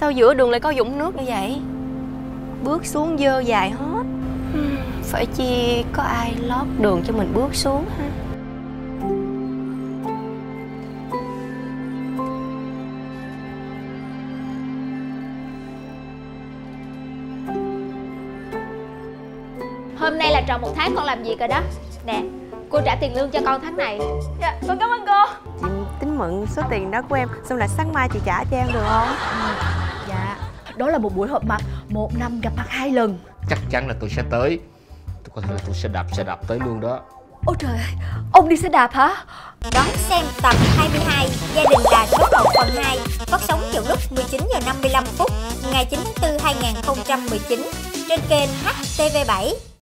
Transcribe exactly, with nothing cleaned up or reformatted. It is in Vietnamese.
Sao giữa đường lại có vũng nước như vậy? Bước xuống dơ dài hết. Phải chi có ai lót đường cho mình bước xuống ha? Hôm nay là tròn một tháng con làm việc rồi đó. Nè, cô trả tiền lương cho con tháng này. Dạ, con cảm ơn cô. Chị tính mượn số tiền đó của em, xong là sáng mai chị trả cho em được không? Ừ. Dạ, đó là một buổi họp mặt, một năm gặp mặt hai lần. Chắc chắn là tôi sẽ tới. Tôi có thể là tôi sẽ đạp xe đạp tới luôn đó. Ôi trời ơi, ông đi xe đạp hả? Đón xem tập hai mươi hai Gia đình là số một phần hai, phát sóng vào lúc mười chín giờ năm mươi lăm phút ngày chín tháng tư hai nghìn không trăm mười chín trên kênh H T V bảy.